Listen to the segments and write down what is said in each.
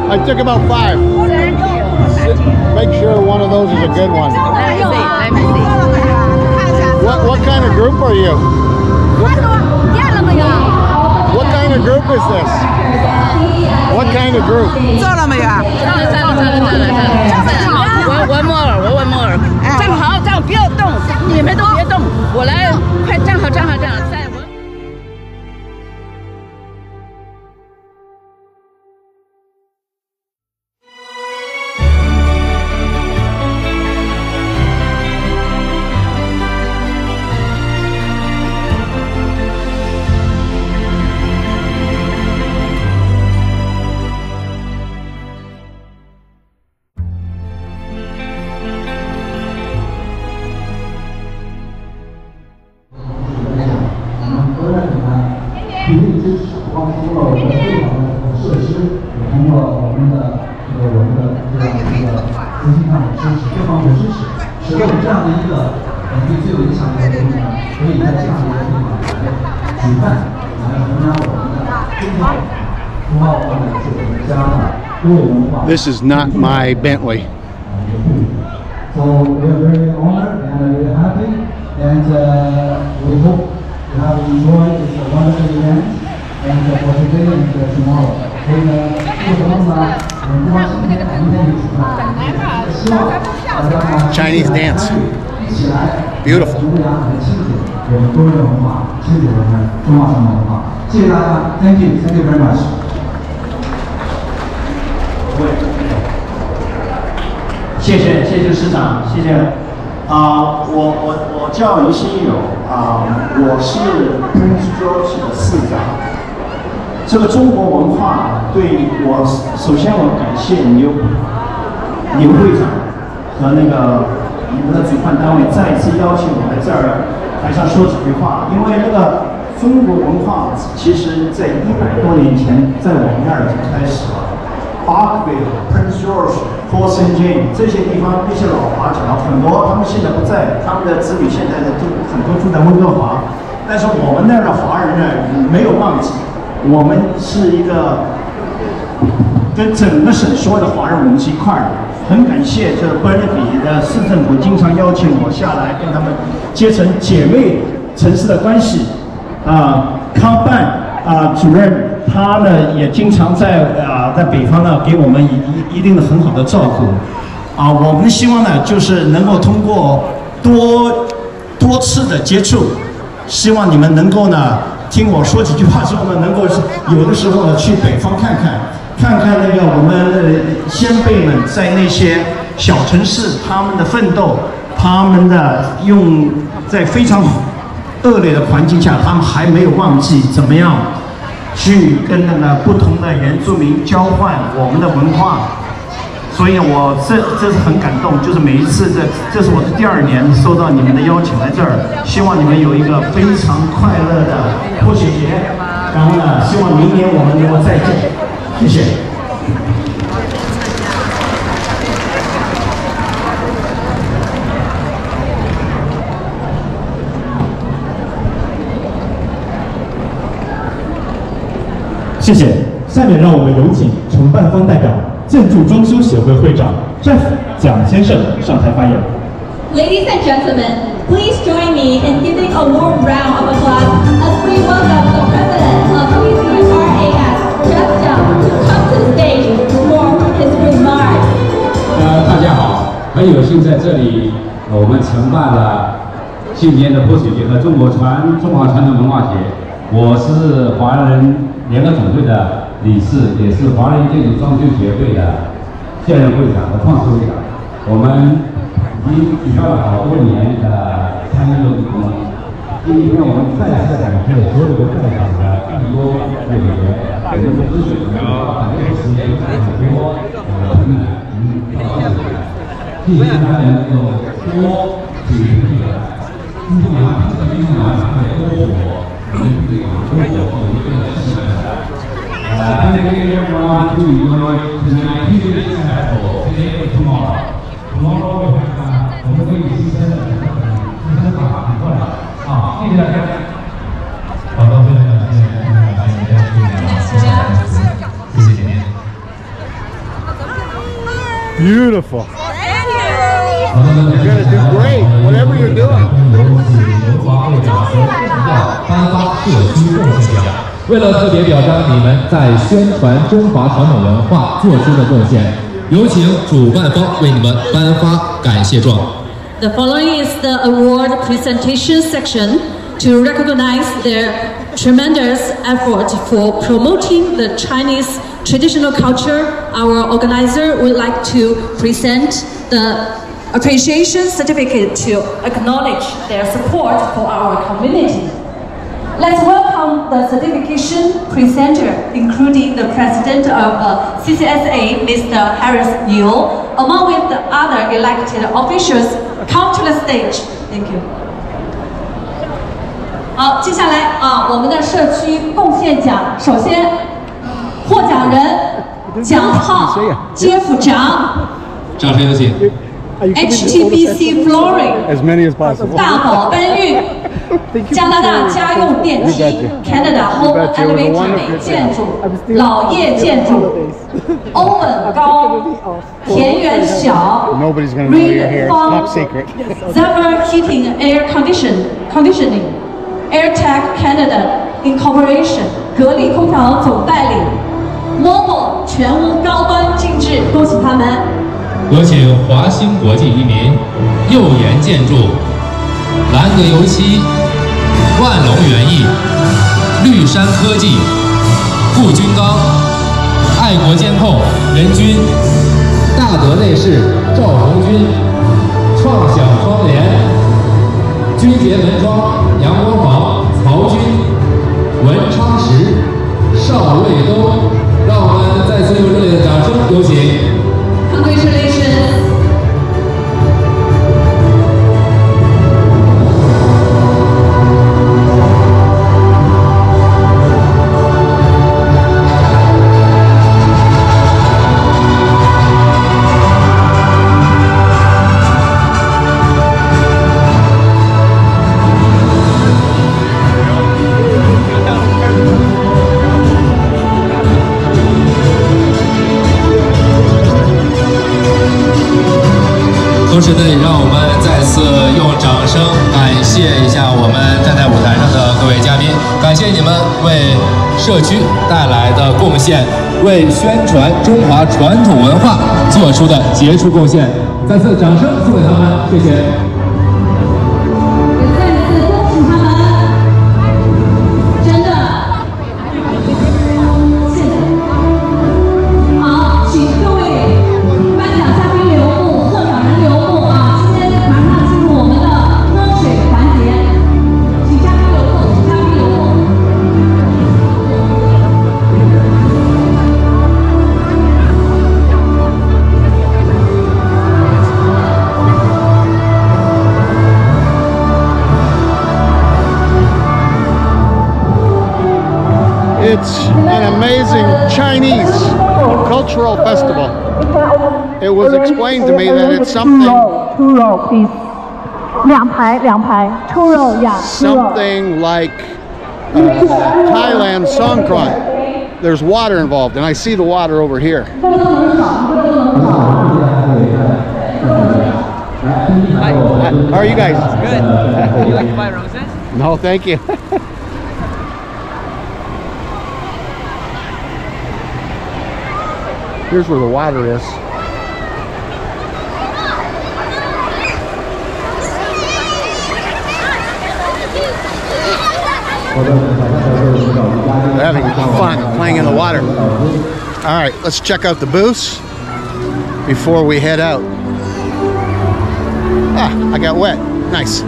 I took about 5. Make sure one of those is a good one. Let me see. What kind of group are you? What kind of group is this? What kind of group? 做了没有啊？One more. 站好，不要动，你们都别动，我来，快站好，再闻。 This is not my Bentley. So we are very honored and very happy, and we hope you have enjoyed this wonderful event and for today and tomorrow. 所以呢，过程中呢，不光今天，明天有什么？希望大家 Chinese dance. 一起来 Beautiful. 弘扬和庆祝我们多元文化，庆祝我们中华传统文化。谢谢大家 ，Thank you very much. 谢谢市长，谢谢。我叫于新友我是 Prince George 的市长。这个中国文化对我，首先我感谢刘会长和你们的主办单位再一次邀请我来这儿台上说几句话，因为中国文化其实在100多年前在我们那儿已经开始了。Parkville、Prince George、Port St. James 这些地方，那些老华侨很多，他们现在不在，他们的子女现在很多住在温哥华，但是我们那儿的华人呢没有忘记，我们是一个跟整个省所有的华人我们是一块儿的。很感谢这Burnaby的市政府经常邀请我下来跟他们结成姐妹城市的关系。康办主任他呢也经常在北方呢给我们一定的很好的照顾。我们希望呢就是能够通过多次的接触，希望你们能够呢听我说几句话之后呢，能够有的时候呢去北方看看我们先辈们在那些小城市他们的奋斗，他们的在非常恶劣的环境下，他们还没有忘记怎么样去跟不同的原住民交换我们的文化。所以我这是很感动，就是每一次这是我的第2年收到你们的邀请来这儿，希望你们有一个非常快乐的泼水节，然后呢，希望明年我们能够再见，谢谢。 谢谢。下面让我们有请承办方代表建筑装修协会会长 Jeff 蒋先生上台发言。 Ladies and gentlemen, please join me in giving a warm round of applause as we welcome the president of PCRAS, Jeff Jiang, to come to the stage for his remarks. 大家好，很有幸在这里，我们承办了今年的泼水节和中华传统文化节。我是华人联合总会的理事，也是华人建筑装修协会的现任会长和创始会长。我们已经举办了好多年的参与活动。今天我们再次感谢所有的在场的更多委员，我们的咨询很多时间很多困难，谢谢大家能够多体会这个中国文化，今天晚上会多火。Thank you everyone to enjoy tonight. Here is Apple today or tomorrow. Tomorrow we have 我们会以新生法喊过来。好，谢谢大家。好的，非常感谢，谢谢姐姐。 beautiful. Thank you. You're gonna do great, whatever you're doing. 为了特别表彰你们在宣传中华传统文化做出的贡献，有请主办方为你们颁发感谢状。 The following is the award presentation section to recognize their tremendous effort for promoting the Chinese traditional culture. Our organizer would like to present the appreciation certificate to acknowledge their support for our community. Let's welcome the certification presenter, including the president of CCSA, Mr. Harris Liu, along with the other elected officials. Come to the stage. Thank you. 好，接下来我们的社区贡献奖，首先获奖人蒋浩街府长， 掌声有请。 HTBC Flooring, As many as possible. 大宝搬运，加拿大家用电梯 ，Canada Home Elevator 美建筑，老业建筑，欧文高，田园小 Nobody's gonna know you're here. It's top secret. Zephyr Heating and Air Conditioning, AirTech Canada Incorporation 格力空调总代理 ，Momo 全屋高端定制，恭喜他们。 有请华兴国际移民、佑研建筑、兰格油漆、万隆园艺、绿山科技、顾军刚、爱国监控任军、大德内饰赵红军、创想窗帘、君杰门窗阳光坊曹军、文昌石、邵卫东，让我们再次用热烈的掌声有请。 Congratulations. 社区带来的贡献，为宣传中华传统文化做出的杰出贡献。再次掌声送给他们，谢谢。 再次恭喜他们，真的，谢谢。好，请各位颁奖嘉宾留步，获奖人留步啊！今天马上进入我们的喝水环节，请嘉宾留步，请嘉宾留步。 It's an amazing Chinese cultural festival. It was explained to me that it's something. Two row, please. 两排 two row, yeah. Something like Thailand Songkran. There's water involved, and I see the water over here. Hi. How are you guys? Good. Do you like to buy roses? No, thank you. Here's where the water is. They're having fun playing in the water. All right, let's check out the booths before we head out. Ah, I got wet. Nice.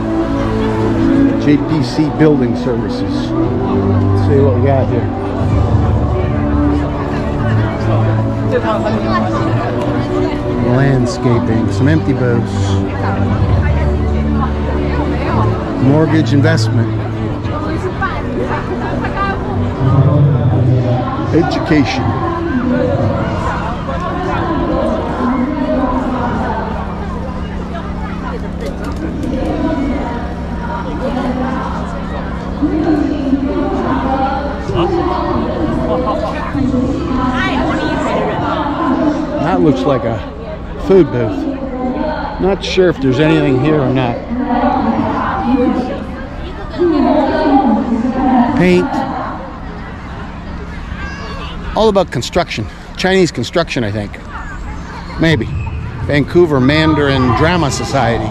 JPC Building Services. Let's see what we got here. Landscaping, some empty booths. Mortgage investment. Education. That looks like a food booth. Not sure if there's anything here or not. Paint. All about construction. Chinese construction, I think. Maybe. Vancouver Mandarin Drama Society.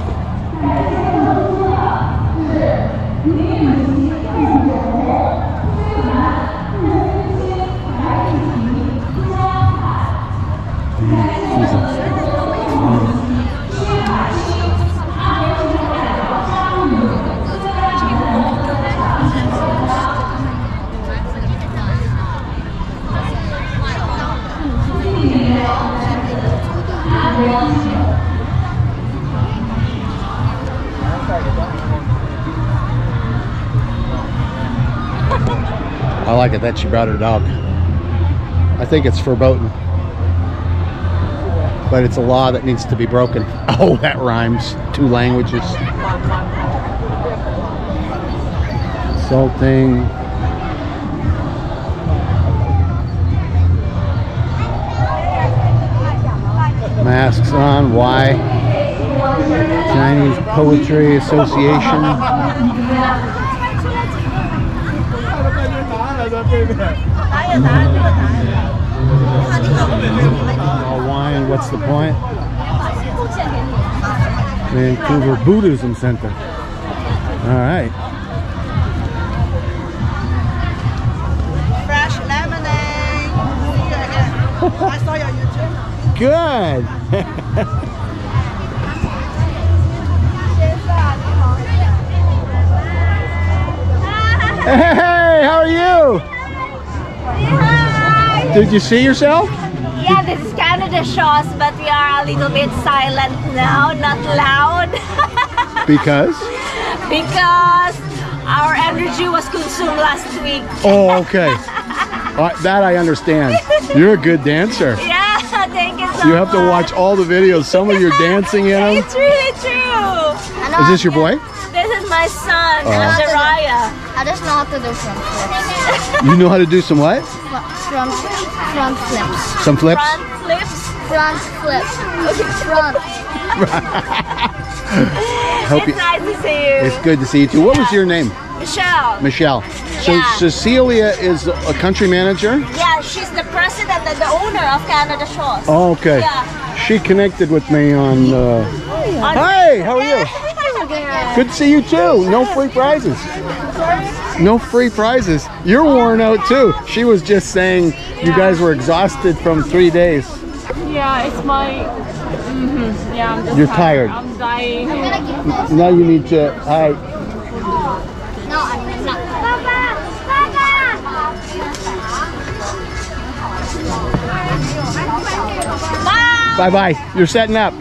I like it that she brought her dog. I think it's verboten, but it's a law that needs to be broken. Oh, that rhymes. 2 languages. Salting. Masks on. Why? Chinese Poetry Association. All wine, what's the point? Vancouver Buddhism Center. All right. Fresh lemonade. I saw your YouTube. Good. Hey, how are you? Hi. Did you see yourself? Yeah, this is Canada Shows, but we are a little bit silent now, not loud. Because? Because our energy was consumed last week. Oh, okay. That I understand. You're a good dancer. Yeah, thank you so much. You have to watch all the videos. Some of your dancing in them. It's really true. Is this your boy? This is my son, Azariah. I just know how to do front flips. You know how to do some what? Front flips. Some flips? Front flips? Front flips. Okay, front. It's nice to see you. It's good to see you too. What was your name? Michelle. Michelle. So Yeah. Cecilia is a country manager? Yeah, she's the president and the owner of Canada Shows. Oh, okay. Yeah. She connected with me on... Hi, how are you? Good to see you too. No free prizes. No free prizes. You're worn out too. She was just saying you guys were exhausted from 3 days. Yeah, it's my... Yeah, I'm just You're tired. I'm dying. Now you need to... Hi. No, I'm not. Bye-bye. You're setting up.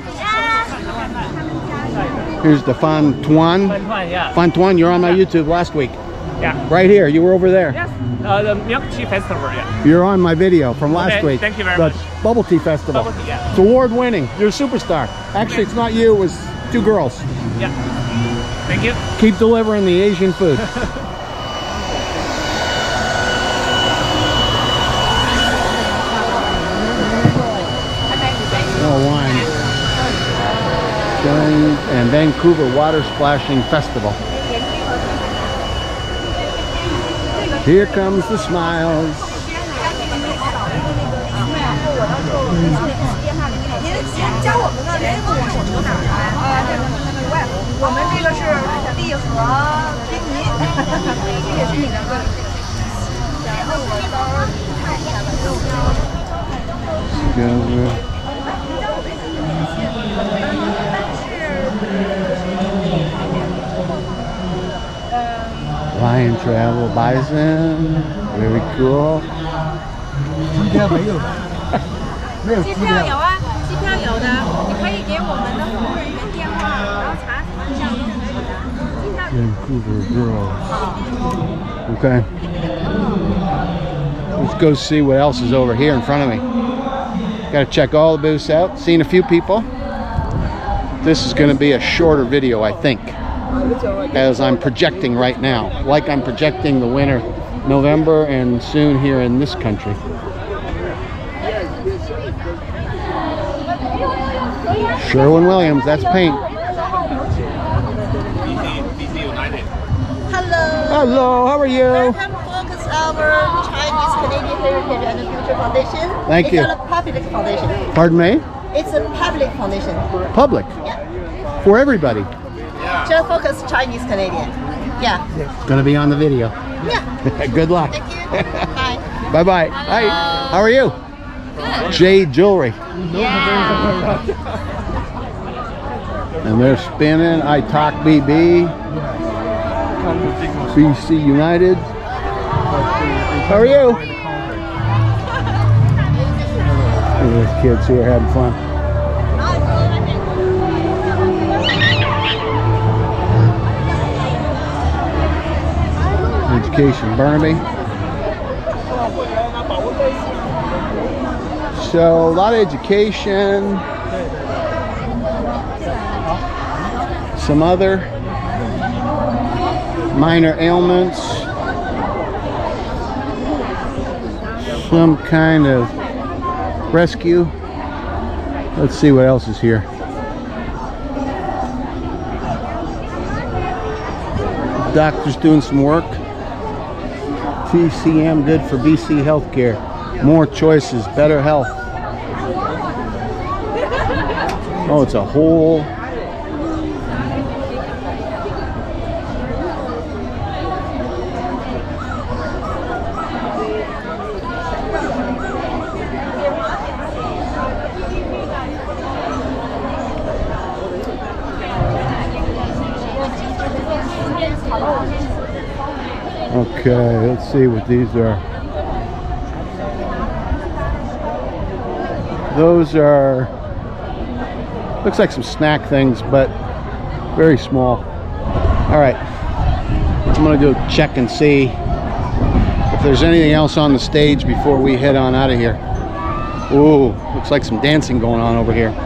Here's the Phan Tuan. Yeah. Phan Tuan, you're on my YouTube last week. Yeah. Right here. You were over there. Yes. The Milk Tea Festival. Yeah. You're on my video from last Okay, week. thank you very the much. Bubble Tea Festival. Bubble tea, yeah. It's award-winning. You're a superstar. Actually, it's not you. It was 2 girls. Yeah. Thank you. Keep delivering the Asian food. Oh, wine. And Vancouver Water Splashing Festival. Here comes the smiles. 教我们的人跟我说哪儿来？这个以外，我们这个是地和冰泥，这也是你的歌。然后我到看一下 Lion Travel Bison, very cool. 今天没有，没有机票有啊，机票有的，你可以给我们的服务人员电话，然后查什么项目可以的。机票 Vancouver girls. Okay. Let's go see what else is over here in front of me. Got to check all the booths out. Seen a few people. This is going to be a shorter video, I think, as I'm projecting right now. Like I'm projecting the winter, November, and soon here in this country. Sherwin-Williams, that's paint. Hello, how are you? Welcome Focus our Chinese Canadian Heritage and Future Foundation. Thank you. It's a public foundation. Pardon me? It's a public foundation. Public? Yeah. For everybody? Just Focus Chinese Canadian. Yeah. Gonna be on the video. Yeah. Good luck. Thank you. Bye. Bye-bye. Hi. How are you? Good. Jade Jewelry. Yeah. And they're spinning. I Talk BB. BC United. How are you? Look at these kids here having fun. Education Burnaby. So a lot of education. Some other minor ailments, some kind of rescue. Let's see what else is here. Doctor's doing some work. TCM, good for BC healthcare. More choices, better health. Oh, it's a whole okay, let's see what these are. Those are, looks like some snack things, but very small. All right, I'm gonna go check and see if there's anything else on the stage before we head on out of here. Ooh, looks like some dancing going on over here.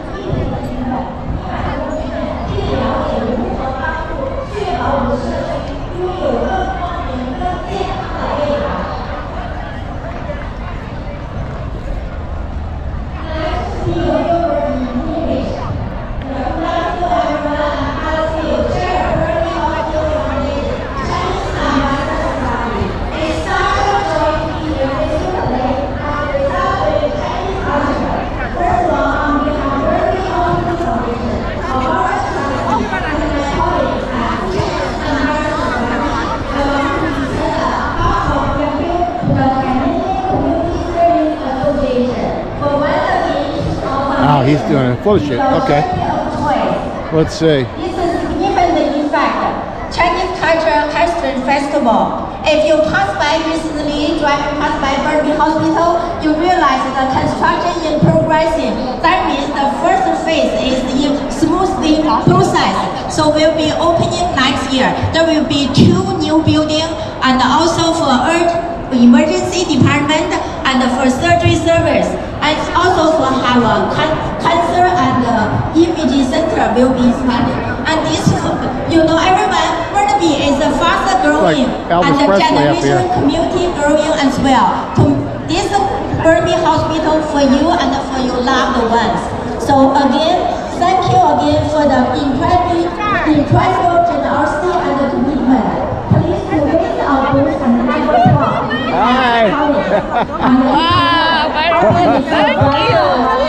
Oh, he's doing a photo shoot. Okay. Let's see. This is significant effect. Chinese Cultural History Festival. If you pass by recently, driving past by Burnaby Hospital, you realize the construction is progressing. That means the first phase is in smoothly process. So we'll be opening next year. There will be 2 new buildings and also for emergency department and for surgery service. And also for our cancer and imaging center will be expanded. And this, you know, everyone, Burnaby is a fast growing and the generation community growing as well. This Burnaby Hospital for you and for your loved ones. So again, thank you again for the incredible generosity and commitment. Please visit our booth and have a talk. Hi. Wow, very good. Thank you.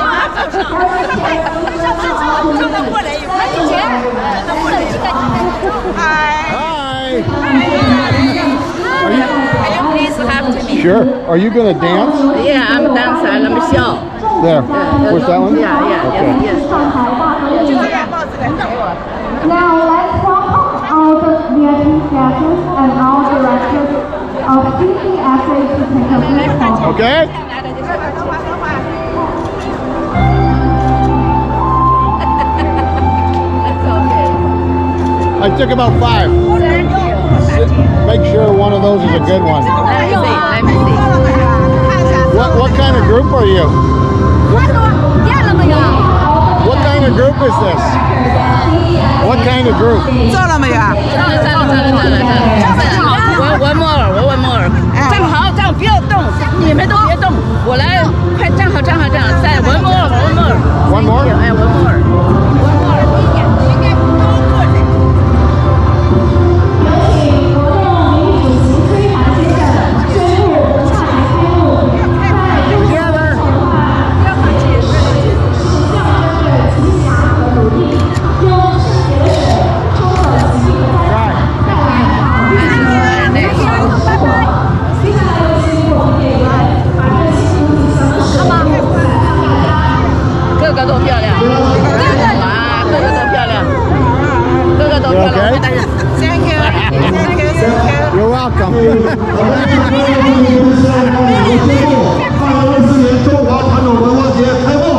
Hi. Can you please have to me? Sure. Are you going to dance? Yeah, I'm a dancer. Let me show. There. Where's that one? Yeah, Okay. yes. Now let's welcome all the VIP guests and all directors of CCSA to take a brief photo. Okay. I took about 5. Make sure one of those is a good one. Let me see. What kind of group are you? What kind of group is this? What kind of group? One more. 站好，这样不要动，你们都别动，我来，快站好，再 one more. One more? 个都漂亮，哇，个个都漂亮，个个都漂亮。Thank you, thank you, thank you. You're welcome. 2024年中华传统文化节开幕。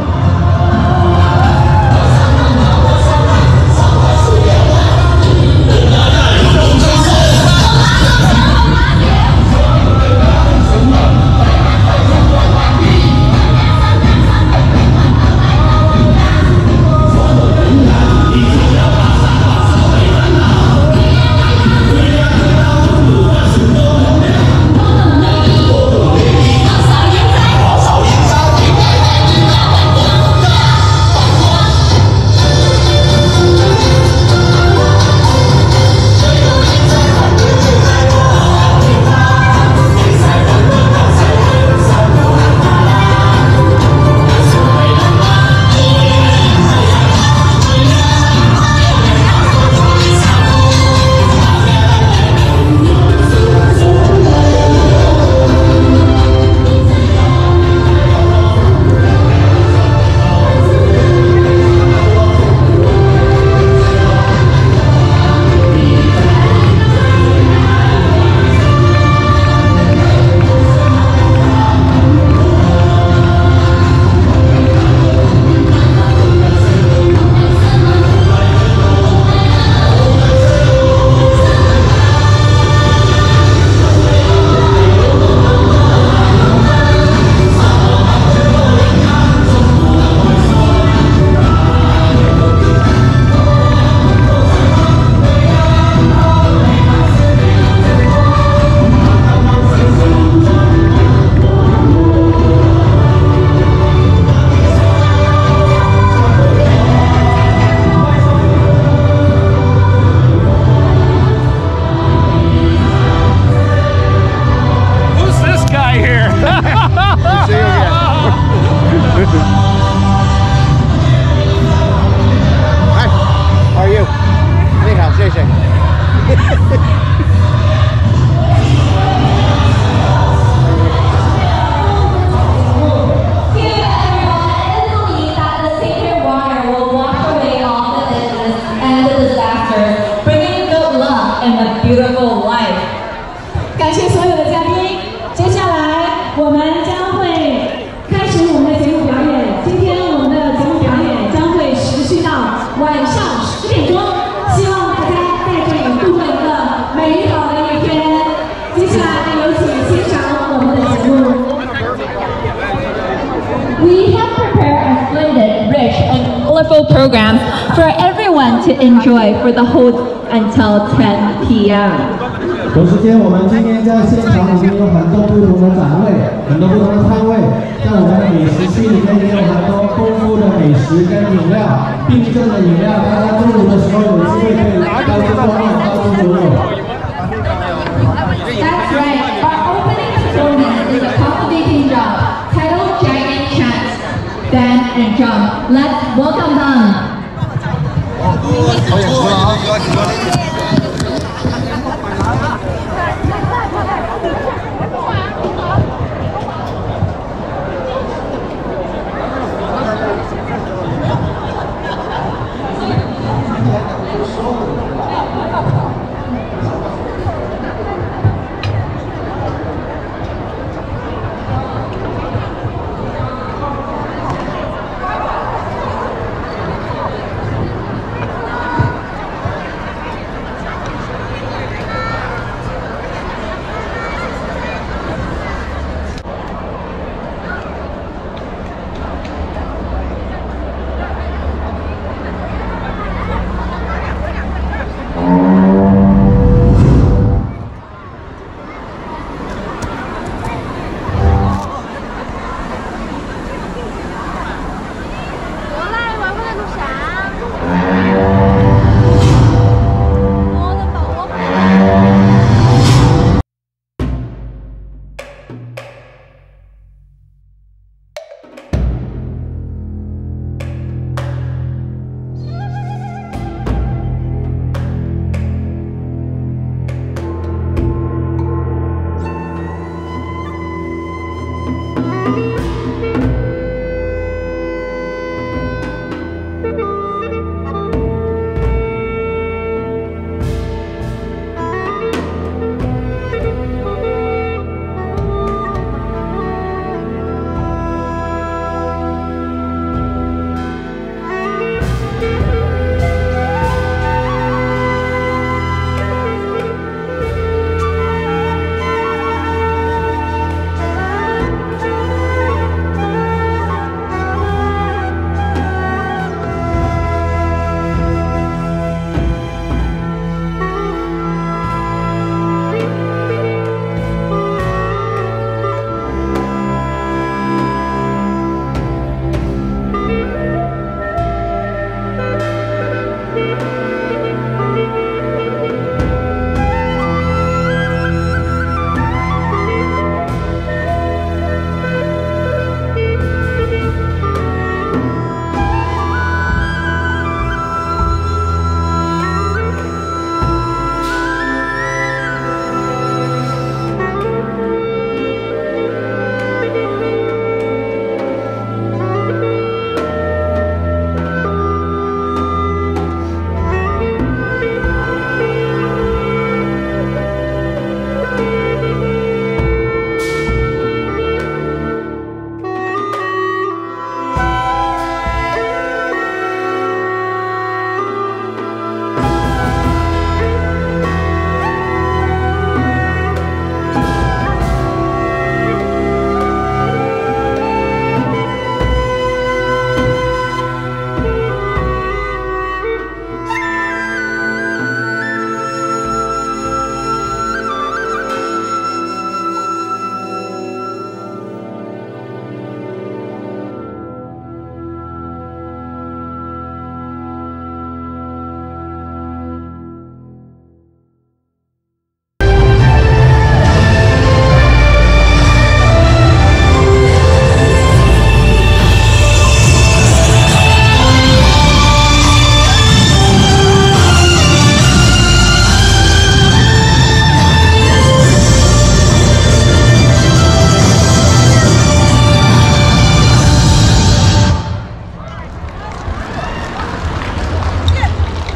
Beautiful life。感谢所有的嘉宾，接下来我们将会开始我们的节目表演。今天我们的节目表演将会持续到晚上10点钟，希望大家在这里度过一个美好的一天。接下来有请欣赏我们的节目。We have prepared a splendid, rich, and colorful program for everyone to enjoy for the whole until 10 p.m. 同时间，我们今天在现场已经有很多不同的展位，很多不同的摊位，在我们的美食区里面也有很多丰富的美食跟饮料，并赠的饮料，大家中午的时候有机会可以高度逛逛，高度走走。 That's right. Our opening performance is a captivating job titled Dragon Chant, Dance and Jump. Let's welcome them. 导演出了啊！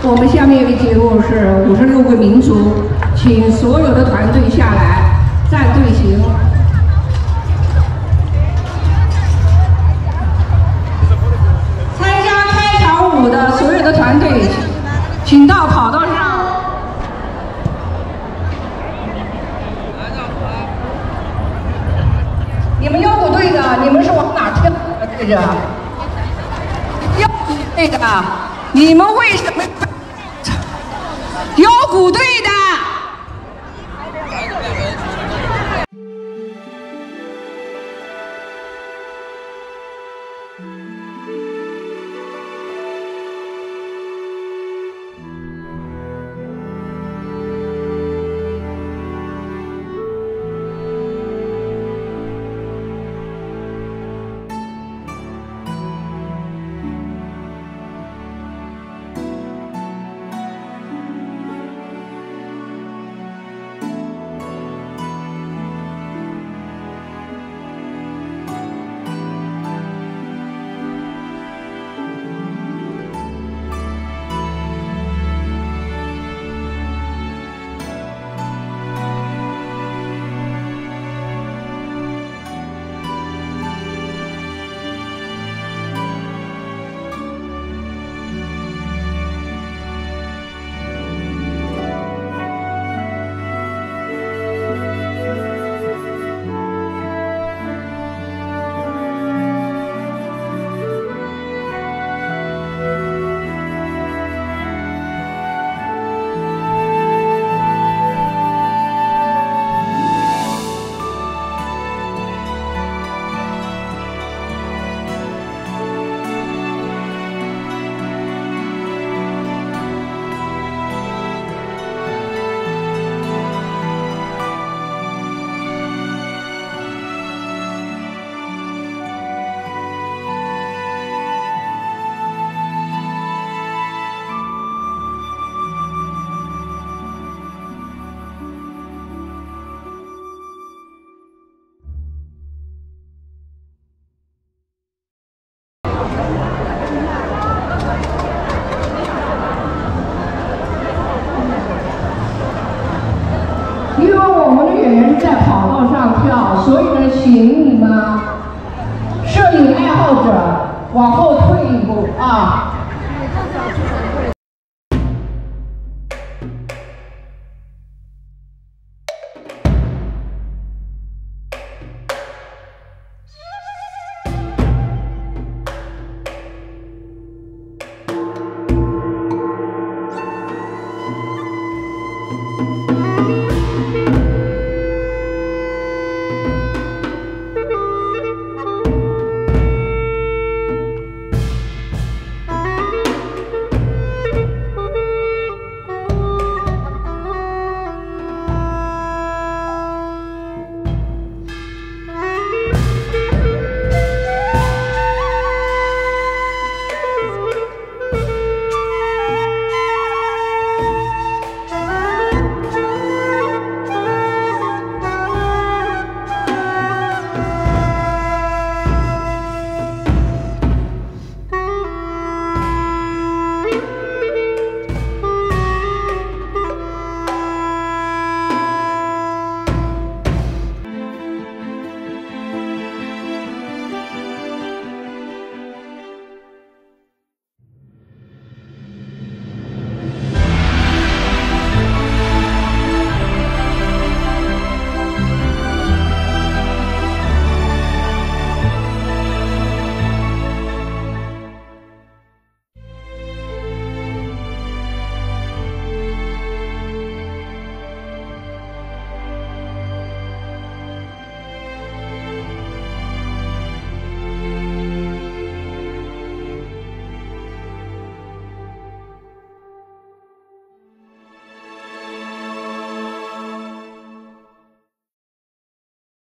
我们下面一个节目是56个民族，请所有的团队下来站队形。参加开场舞的所有的团队，请到跑道上。你们腰鼓队的，你们是往哪跳？对着。腰鼓队的，你们为什么？腰鼓队的。在跑道上跳，所以呢，请你们摄影爱好者往后退一步啊。